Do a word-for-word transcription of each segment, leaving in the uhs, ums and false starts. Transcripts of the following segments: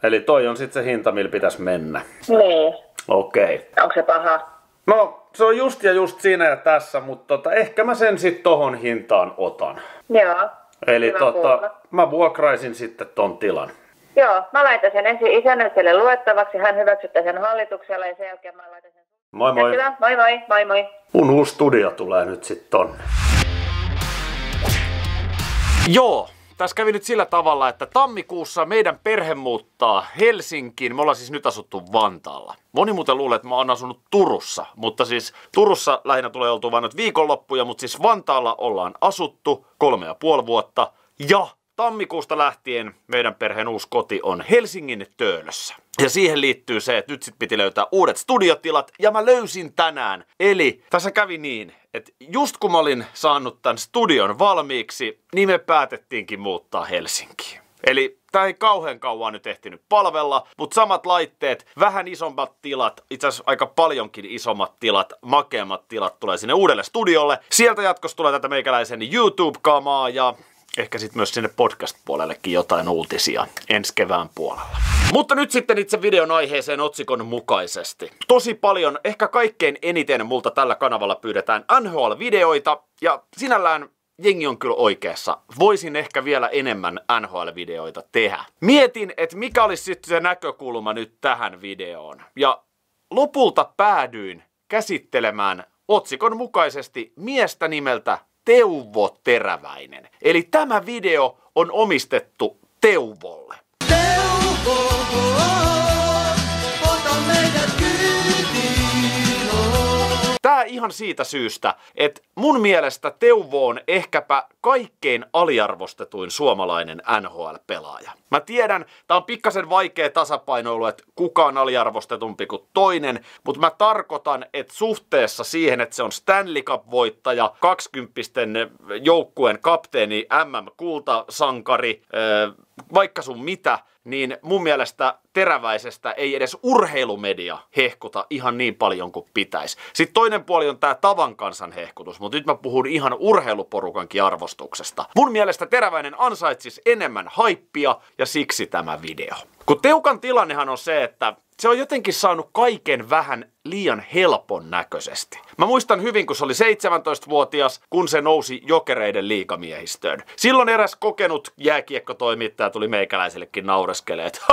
Eli toi on sitten se hinta, millä pitäisi mennä. Niin. Okei. Okay. Onko se paha? No, se on just ja just siinä ja tässä, mutta tota, ehkä mä sen sitten tohon hintaan otan. Joo. Eli tota, mä vuokraisin sitten ton tilan. Joo, mä laitan sen ensin isännöitsijälle luettavaksi, hän hyväksyttää sen hallituksella ja sen jälkeen mä laitan sen... Moi moi. Moi moi, moi moi. Mun uusi studio tulee nyt sitten tonne. Joo, tässä kävi nyt sillä tavalla, että tammikuussa meidän perhe muuttaa Helsinkiin. Me ollaan siis nyt asuttu Vantaalla. Moni muuten luulee, että mä oon asunut Turussa, mutta siis Turussa lähinnä tulee oltua vain nyt viikonloppuja, mutta siis Vantaalla ollaan asuttu kolme ja puoli vuotta. Ja tammikuusta lähtien meidän perheen uusi koti on Helsingin Töölössä. Ja siihen liittyy se, että nyt sit piti löytää uudet studiotilat, ja mä löysin tänään. Eli tässä kävi niin, että just kun mä olin saanut tämän studion valmiiksi, niin me päätettiinkin muuttaa Helsinkiin. Eli tää ei kauhean kauan nyt ehtinyt palvella, mutta samat laitteet, vähän isommat tilat, itse asiassa aika paljonkin isommat tilat, makeammat tilat tulee sinne uudelle studiolle. Sieltä jatkossa tulee tätä meikäläisen YouTube-kamaa ja ehkä sitten myös sinne podcast-puolellekin jotain uutisia ensi kevään puolella. Mutta nyt sitten itse videon aiheeseen otsikon mukaisesti. Tosi paljon, ehkä kaikkein eniten multa tällä kanavalla pyydetään N H L-videoita, ja sinällään jengi on kyllä oikeassa. Voisin ehkä vielä enemmän N H L-videoita tehdä. Mietin, että mikä olisi sitten se näkökulma nyt tähän videoon. Ja lopulta päädyin käsittelemään otsikon mukaisesti miestä nimeltä Teuvo Teräväinen. Eli tämä video on omistettu Teuvolle. Teuvo, ota meidät kyytiin. Tää ihan siitä syystä, että mun mielestä Teuvo on ehkäpä kaikkein aliarvostetuin suomalainen N H L-pelaaja. Mä tiedän, tää on pikkasen vaikea tasapainoilu, että kuka on aliarvostetumpi kuin toinen, mutta mä tarkoitan, että suhteessa siihen, että se on Stanley Cup-voittaja, kaksikymppisten joukkueen kapteeni, M M-kultasankari, vaikka sun mitä, niin mun mielestä Teräväisestä ei edes urheilumedia hehkuta ihan niin paljon kuin pitäisi. Sitten toinen puoli on tää tavan kansan hehkutus, mutta nyt mä puhun ihan urheiluporukankin arvostuksesta. Mun mielestä Teräväinen ansaitsisi enemmän haippia ja siksi tämä video. Kun Teukan tilannehan on se, että se on jotenkin saanut kaiken vähän liian helpon näköisesti. Mä muistan hyvin, kun se oli seitsemäntoistavuotias, kun se nousi Jokereiden liigamiehistöön. Silloin eräs kokenut jääkiekkotoimittaja tuli meikäläisellekin naureskelemaan, että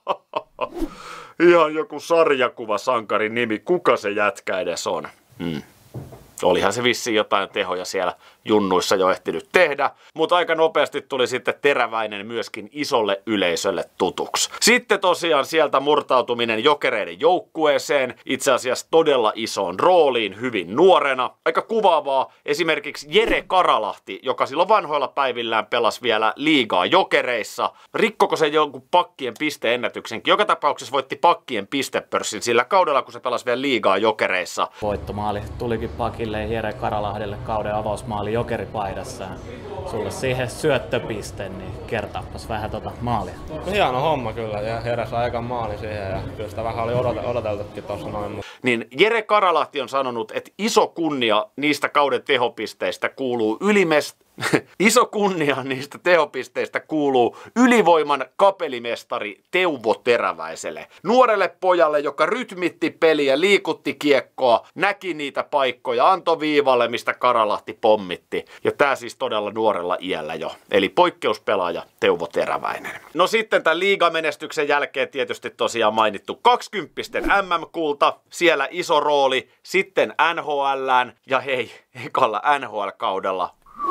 ihan joku sarjakuva sankarin nimi, kuka se jätkä edes on. Hmm. Olihan se vissiin jotain tehoja siellä junnuissa jo ehtinyt tehdä, mutta aika nopeasti tuli sitten Teräväinen myöskin isolle yleisölle tutuksi. Sitten tosiaan sieltä murtautuminen Jokereiden joukkueeseen, itse asiassa todella isoon rooliin hyvin nuorena. Aika kuvaavaa esimerkiksi Jere Karalahti, joka silloin vanhoilla päivillään pelasi vielä liigaa Jokereissa. Rikkoko se jonkun pakkien pisteennätyksenkin? Joka tapauksessa voitti pakkien pistepörssin sillä kaudella, kun se pelasi vielä liigaa Jokereissa. Voittomaali tulikin pakille Jere Karalahdelle kauden avausmaali Jokeripaidassa. Sulle siihen syöttöpiste, niin kertaapas vähän tota maalia. Hieno homma kyllä, ja Jere sai aikaan maali siihen, ja kyllä sitä vähän oli odoteltukin tuossa noin. Niin Jere Karalahti on sanonut, että iso kunnia niistä kauden tehopisteistä kuuluu ylimest... Iso kunnia niistä tehopisteistä kuuluu ylivoiman kapelimestari Teuvo Teräväiselle. Nuorelle pojalle, joka rytmitti peliä, liikutti kiekkoa, näki niitä paikkoja, antoi viivalle, mistä Karalahti pommitti. Ja tää siis todella nuorella iällä jo. Eli poikkeuspelaaja Teuvo Teräväinen. No sitten tämän liigamenestyksen jälkeen tietysti tosiaan mainittu kaksikymppisten M M-kulta. Siellä iso rooli. Sitten N H L:ään ja hei, ekalla N H L-kaudella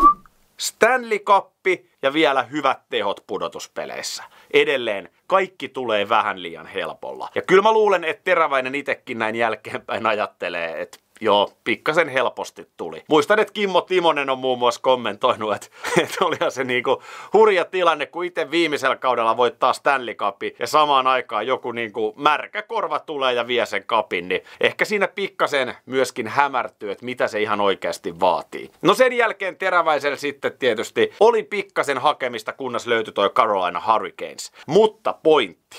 Stanley Cup ja vielä hyvät tehot pudotuspeleissä. Edelleen kaikki tulee vähän liian helpolla. Ja kyllä mä luulen, että Teräväinen itsekin näin jälkeenpäin ajattelee, että joo, pikkasen helposti tuli. Muistan, että Kimmo Timonen on muun muassa kommentoinut, että, että olihan se niinku hurja tilanne, kun itse viimeisellä kaudella voittaa Stanley Cupin ja samaan aikaan joku niinku märkä korva tulee ja vie sen kapin, niin ehkä siinä pikkasen myöskin hämärtyy, että mitä se ihan oikeasti vaatii. No sen jälkeen Teräväisellä sitten tietysti oli pikkasen hakemista, kunnes löytyi toi Carolina Hurricanes. Mutta pointti.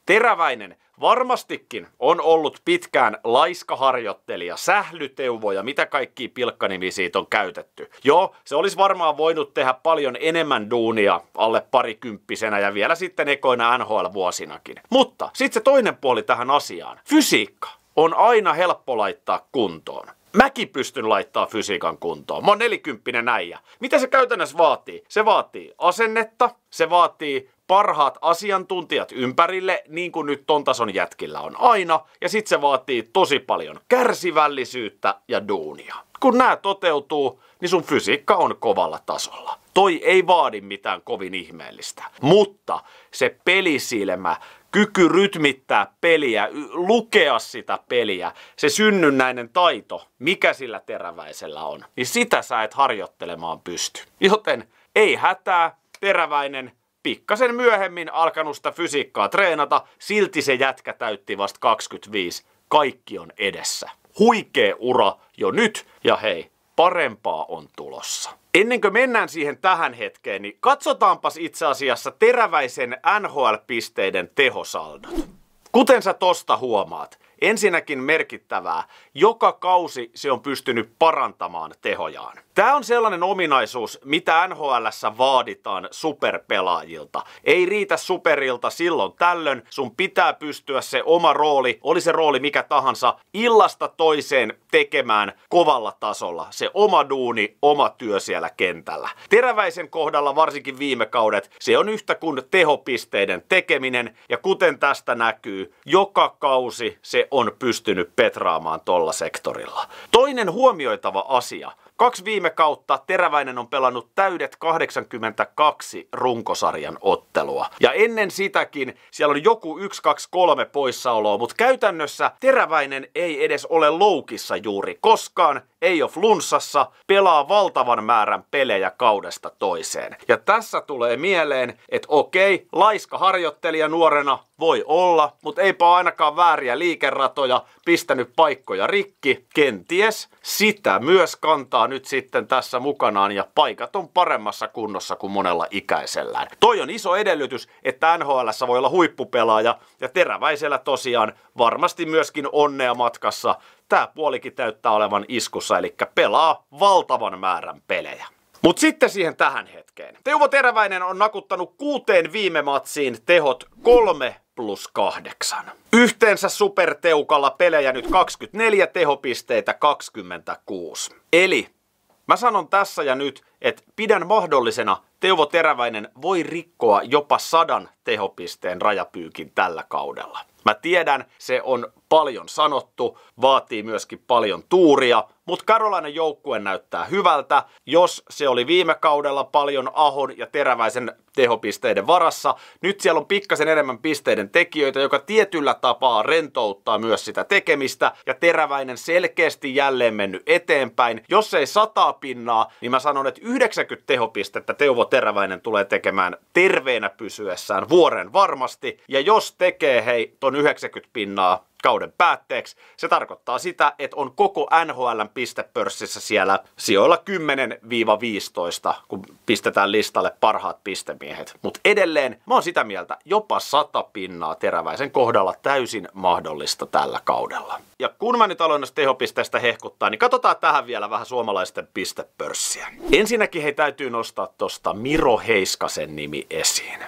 Teräväinen varmastikin on ollut pitkään laiskaharjoittelija, sählyteuvoja, mitä kaikkia pilkkanimi siitä on käytetty. Joo, se olisi varmaan voinut tehdä paljon enemmän duunia alle parikymppisenä ja vielä sitten ekoina N H L-vuosinakin. Mutta sitten se toinen puoli tähän asiaan. Fysiikka on aina helppo laittaa kuntoon. Mäkin pystyn laittaa fysiikan kuntoon. Mä oon nelikymppinen äijä. Mitä se käytännössä vaatii? Se vaatii asennetta, se vaatii parhaat asiantuntijat ympärille, niin kuin nyt ton tason jätkillä on aina. Ja sit se vaatii tosi paljon kärsivällisyyttä ja duunia. Kun nämä toteutuu, niin sun fysiikka on kovalla tasolla. Toi ei vaadi mitään kovin ihmeellistä. Mutta se pelisilmä, kyky rytmittää peliä, lukea sitä peliä, se synnynnäinen taito, mikä sillä Teräväisellä on, niin sitä sä et harjoittelemaan pysty. Joten ei hätää, Teräväinen pikkasen myöhemmin alkanut sitä fysiikkaa treenata, silti se jätkä täytti vasta kaksikymmentäviisi. Kaikki on edessä. Huikea ura jo nyt ja hei, parempaa on tulossa. Ennen kuin mennään siihen tähän hetkeen, niin katsotaanpas itse asiassa Teräväisen N H L-pisteiden tehosaldot. Kuten sä tosta huomaat, ensinnäkin merkittävää, joka kausi se on pystynyt parantamaan tehojaan. Tämä on sellainen ominaisuus, mitä N H L:ssä vaaditaan superpelaajilta. Ei riitä superilta silloin tällöin, sun pitää pystyä se oma rooli, oli se rooli mikä tahansa, illasta toiseen tekemään kovalla tasolla. Se oma duuni, oma työ siellä kentällä. Teräväisen kohdalla varsinkin viime kaudet, se on yhtä kuin tehopisteiden tekeminen, ja kuten tästä näkyy, joka kausi se on pystynyt petraamaan tolla sektorilla. Toinen huomioitava asia. Kaksi viime kautta Teräväinen on pelannut täydet kahdeksankymmentäkaksi runkosarjan ottelua. Ja ennen sitäkin siellä on joku yksi, kaksi, kolme poissaoloa, mutta käytännössä Teräväinen ei edes ole loukissa juuri koskaan, ei ole flunssassa, pelaa valtavan määrän pelejä kaudesta toiseen. Ja tässä tulee mieleen, että okei, laiska harjoittelija nuorena voi olla, mutta eipä ainakaan vääriä liikeratoja, pistänyt paikkoja rikki, kenties sitä myös kantaa nyt sitten tässä mukanaan ja paikat on paremmassa kunnossa kuin monella ikäisellään. Toi on iso edellytys, että N H L:ssä voi olla huippupelaaja ja Teräväisellä tosiaan varmasti myöskin onnea matkassa. Tää puolikin täyttää olevan iskussa, eli pelaa valtavan määrän pelejä. Mut sitten siihen tähän hetkeen. Teuvo Teräväinen on nakuttanut kuuteen viime matsiin tehot kolme plus kahdeksan. Yhteensä superteukalla pelejä nyt kaksikymmentäneljä, tehopisteitä kaksikymmentäkuusi. Eli mä sanon tässä ja nyt, että pidän mahdollisena Teuvo Teräväinen voi rikkoa jopa sadan tehopisteen rajapyykin tällä kaudella. Mä tiedän, se on paljon sanottu, vaatii myöskin paljon tuuria, mutta Carolinan joukkue näyttää hyvältä. Jos se oli viime kaudella paljon Ahon ja Teräväisen tehopisteiden varassa, nyt siellä on pikkasen enemmän pisteiden tekijöitä, joka tietyllä tapaa rentouttaa myös sitä tekemistä, ja Teräväinen selkeästi jälleen mennyt eteenpäin. Jos ei sataa pinnaa, niin mä sanon, että yhdeksänkymmentä tehopistettä Teuvo Teräväinen tulee tekemään terveenä pysyessään vuoren varmasti, ja jos tekee hei ton yhdeksänkymmentä pinnaa kauden päätteeksi, se tarkoittaa sitä, että on koko N H L:n pistepörssissä siellä sijoilla kymmenen viisitoista, kun pistetään listalle parhaat pistemiehet. Mutta edelleen mä oon sitä mieltä, jopa sata pinnaa Teräväisen kohdalla täysin mahdollista tällä kaudella. Ja kun mä nyt aloin näistä tehopisteistä hehkuttaa, niin katsotaan tähän vielä vähän suomalaisten pistepörssiä. Ensinnäkin he täytyy nostaa tosta Miro Heiskasen nimi esiin.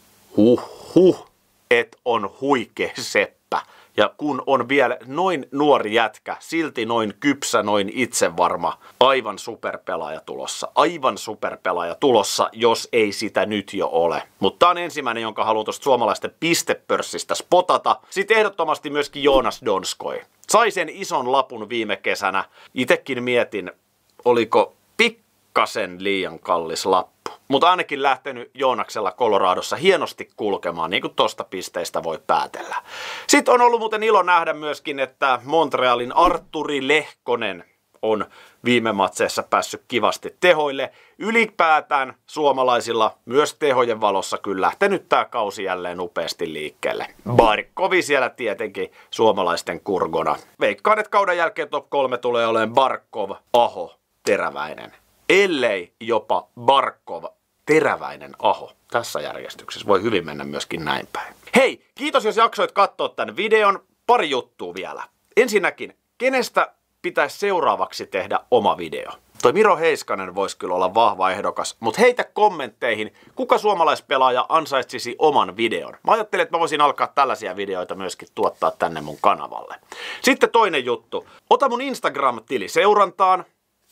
Huh huh, et on huikea seppä. Ja kun on vielä noin nuori jätkä, silti noin kypsä, noin itsevarma, aivan superpelaaja tulossa. Aivan superpelaaja tulossa, jos ei sitä nyt jo ole. Mutta tää on ensimmäinen, jonka haluan tuosta suomalaisten pistepörssistä spotata. Sitten ehdottomasti myöskin Joonas Donskoi. Sai sen ison lapun viime kesänä. Itekin mietin, oliko pikkasen liian kallis lappu. Mutta ainakin lähtenyt Joonaksella Coloradossa hienosti kulkemaan, niin kuin tosta pisteistä voi päätellä. Sitten on ollut muuten ilo nähdä myöskin, että Montrealin Artturi Lehkonen on viime matseissa päässyt kivasti tehoille. Ylipäätään suomalaisilla myös tehojen valossa kyllä lähtenyt tää kausi jälleen upeasti liikkeelle. Barkovi siellä tietenkin suomalaisten kurgona. Veikkaan, että kauden jälkeen top kolme tulee olemaan Barkov, Aho, Teräväinen. Ellei jopa Barkov, Teräväinen Aho. Tässä järjestyksessä voi hyvin mennä myöskin näin päin. Hei, kiitos jos jaksoit katsoa tämän videon. Pari juttua vielä. Ensinnäkin, kenestä pitäisi seuraavaksi tehdä oma video? Toi Miro Heiskanen voisi kyllä olla vahva ehdokas, mutta heitä kommentteihin, kuka suomalaispelaaja ansaitsisi oman videon. Mä ajattelin, että mä voisin alkaa tällaisia videoita myöskin tuottaa tänne mun kanavalle. Sitten toinen juttu. Ota mun Instagram-tili seurantaan.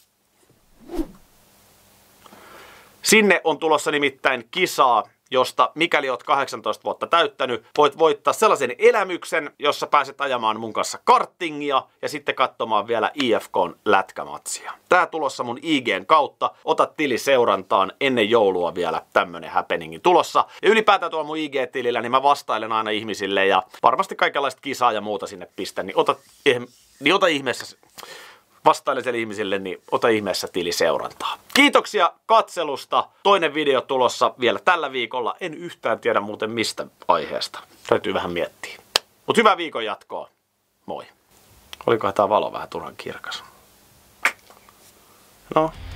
Sinne on tulossa nimittäin kisaa, josta mikäli oot kahdeksantoista vuotta täyttänyt, voit voittaa sellaisen elämyksen, jossa pääset ajamaan mun kanssa kartingia ja sitten katsomaan vielä I F K:n lätkämatsia. Tää tulossa mun I G:n kautta. Ota tili seurantaan, ennen joulua vielä tämmönen happeningin tulossa. Ja ylipäätään tuolla mun I G-tilillä, niin mä vastailen aina ihmisille ja varmasti kaikenlaista kisaa ja muuta sinne pistän, niin ota, niin ota ihmeessä... vastailen ihmisille, niin ota ihmeessä tili seurantaa. Kiitoksia katselusta. Toinen video tulossa vielä tällä viikolla. En yhtään tiedä muuten mistä aiheesta. Täytyy vähän miettiä. Mut hyvää viikon jatkoa. Moi. Olikohan tää valo vähän turhan kirkas? No.